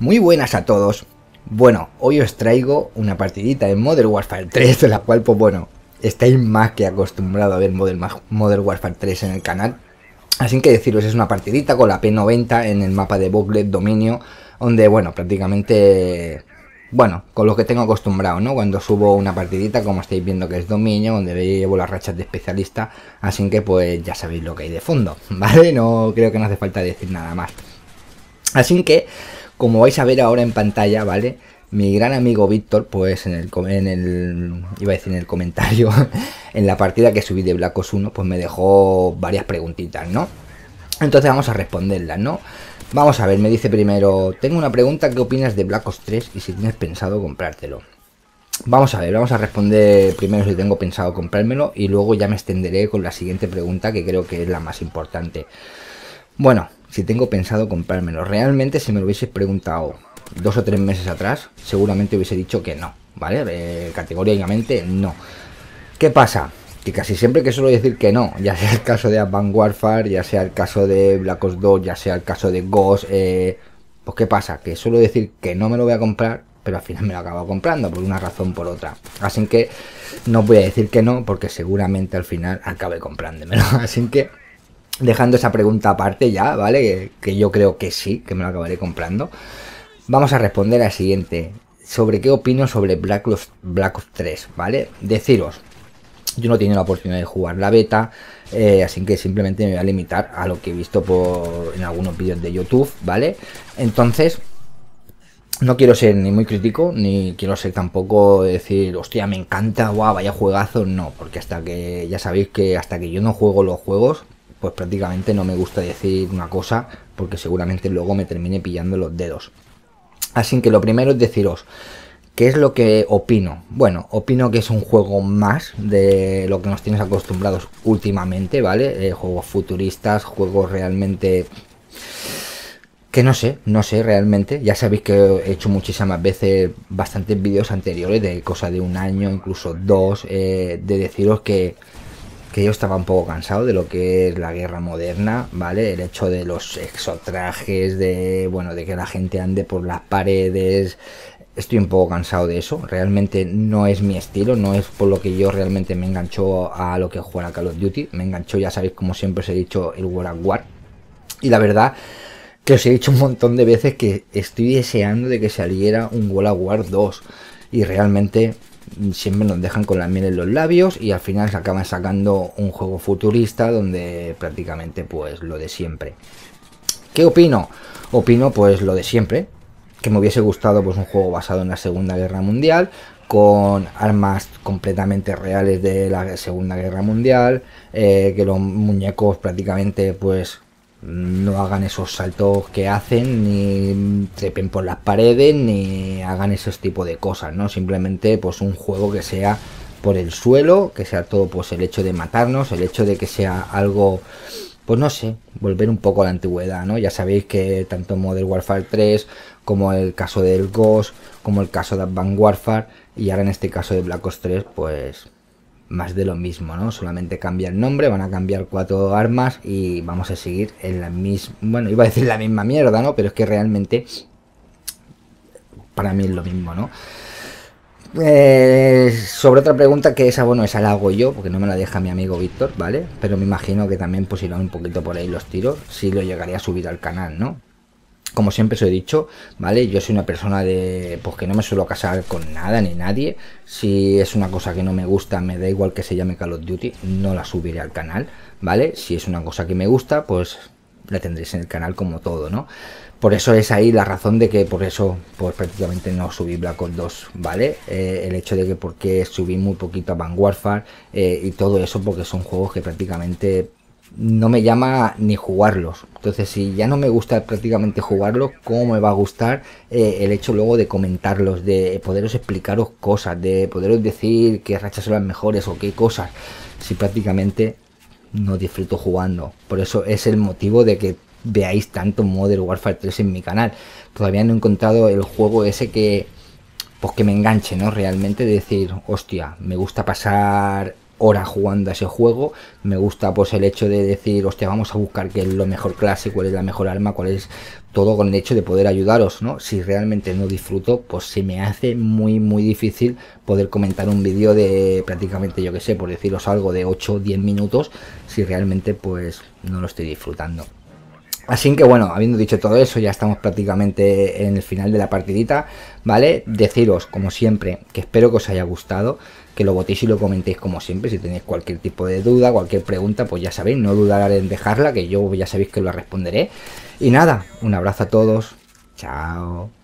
Muy buenas a todos. Bueno, hoy os traigo una partidita en Modern Warfare 3, de la cual, pues bueno, estáis más que acostumbrados a ver Modern Warfare 3 en el canal. Así que deciros, es una partidita con la P90 en el mapa de Boglet Dominio, donde, bueno, prácticamente, bueno, con lo que tengo acostumbrado, ¿no? Cuando subo una partidita, como estáis viendo que es Dominio, donde llevo las rachas de especialista, así que pues ya sabéis lo que hay de fondo, ¿vale? No creo que no hace falta decir nada más. Así que, como vais a ver ahora en pantalla, ¿vale? Mi gran amigo Víctor, pues iba a decir en el comentario, en la partida que subí de Black Ops 1, pues me dejó varias preguntitas, ¿no? Entonces vamos a responderlas, ¿no? Vamos a ver, me dice primero, tengo una pregunta, ¿qué opinas de Black Ops 3 y si tienes pensado comprártelo? Vamos a ver, vamos a responder primero si tengo pensado comprármelo y luego ya me extenderé con la siguiente pregunta, que creo que es la más importante. Bueno, si tengo pensado comprármelo, realmente si me lo hubieses preguntado 2 o 3 meses atrás, seguramente hubiese dicho que no, ¿vale? Categóricamente no. ¿Qué pasa? Que casi siempre que suelo decir que no, ya sea el caso de Advanced Warfare, ya sea el caso de Black Ops 2, ya sea el caso de Ghost, pues ¿qué pasa? Que suelo decir que no me lo voy a comprar, pero al final me lo acabo comprando por una razón o por otra. Así que no voy a decir que no, porque seguramente al final acabe comprándomelo. Así que, dejando esa pregunta aparte ya, ¿vale? Que yo creo que sí, que me lo acabaré comprando. Vamos a responder a la siguiente. Sobre qué opino sobre Black Ops 3, ¿vale? Deciros, yo no he tenido la oportunidad de jugar la beta, así que simplemente me voy a limitar a lo que he visto en algunos vídeos de YouTube, ¿vale? Entonces, no quiero ser ni muy crítico, ni quiero ser tampoco decir, hostia, me encanta, guau, vaya juegazo, no, porque ya sabéis que hasta que yo no juego los juegos, pues prácticamente no me gusta decir una cosa, porque seguramente luego me termine pillando los dedos. Así que lo primero es deciros, ¿qué es lo que opino? Bueno, opino que es un juego más de lo que nos tienes acostumbrados últimamente, ¿vale? Juegos futuristas, juegos realmente que no sé realmente. Ya sabéis que he hecho muchísimas veces bastantes vídeos anteriores de cosa de un año, incluso 2, de deciros que yo estaba un poco cansado de lo que es la guerra moderna, ¿vale? El hecho de los exotrajes, de que la gente ande por las paredes. Estoy un poco cansado de eso, realmente no es mi estilo, no es por lo que yo realmente me enganchó a lo que juega Call of Duty. Me enganchó, ya sabéis, como siempre os he dicho, el World at War. Y la verdad que os he dicho un montón de veces que estoy deseando de que saliera un World at War 2. Y realmente siempre nos dejan con la miel en los labios y al final se acaban sacando un juego futurista donde prácticamente pues lo de siempre. ¿Qué opino? Opino pues lo de siempre, que me hubiese gustado pues un juego basado en la Segunda Guerra Mundial, con armas completamente reales de la Segunda Guerra Mundial, que los muñecos prácticamente pues no hagan esos saltos que hacen, ni trepen por las paredes, ni hagan esos tipos de cosas, ¿no? Simplemente pues un juego que sea por el suelo, que sea todo pues el hecho de matarnos, el hecho de que sea algo, pues no sé, volver un poco a la antigüedad, ¿no? Ya sabéis que tanto Modern Warfare 3, como el caso del Ghost, como el caso de Advanced Warfare, y ahora en este caso de Black Ops 3, pues más de lo mismo, ¿no? Solamente cambia el nombre, van a cambiar 4 armas y vamos a seguir en la misma, bueno, iba a decir la misma mierda, ¿no? Pero es que realmente para mí es lo mismo, ¿no? Sobre otra pregunta, que esa, bueno, esa la hago yo, porque no me la deja mi amigo Víctor, ¿vale? Pero me imagino que también pues irán un poquito por ahí los tiros, si lo llegaría a subir al canal, ¿no? Como siempre os he dicho, ¿vale? Yo soy una persona pues que no me suelo casar con nada ni nadie. Si es una cosa que no me gusta, me da igual que se llame Call of Duty, no la subiré al canal, ¿vale? Si es una cosa que me gusta, pues la tendréis en el canal como todo, ¿no? Por eso es ahí la razón de que por eso pues prácticamente no subí Black Ops 2, ¿vale? El hecho de que porque subí muy poquito a Advanced Warfare y todo eso, porque son juegos que prácticamente no me llama ni jugarlos. Entonces, si ya no me gusta prácticamente jugarlos, ¿cómo me va a gustar el hecho luego de comentarlos, de poderos explicaros cosas, de poderos decir qué rachas son las mejores o qué cosas, si prácticamente no disfruto jugando? Por eso es el motivo de que veáis tanto Modern Warfare 3 en mi canal. Todavía no he encontrado el juego ese que pues que me enganche, ¿no? Realmente de decir, hostia, me gusta pasar horas jugando a ese juego. Me gusta pues el hecho de decir, hostia, vamos a buscar qué es lo mejor clase, cuál es la mejor arma, cuál es todo, con el hecho de poder ayudaros, ¿no? Si realmente no disfruto, pues se me hace muy difícil poder comentar un vídeo de prácticamente, yo que sé, por deciros algo, de 8 o 10 minutos, si realmente pues no lo estoy disfrutando. Así que bueno, habiendo dicho todo eso, ya estamos prácticamente en el final de la partidita, ¿vale? Deciros, como siempre, que espero que os haya gustado, que lo votéis y lo comentéis como siempre. Si tenéis cualquier tipo de duda, cualquier pregunta, pues ya sabéis, no dudar en dejarla, que yo ya sabéis que lo responderé. Y nada, un abrazo a todos, chao.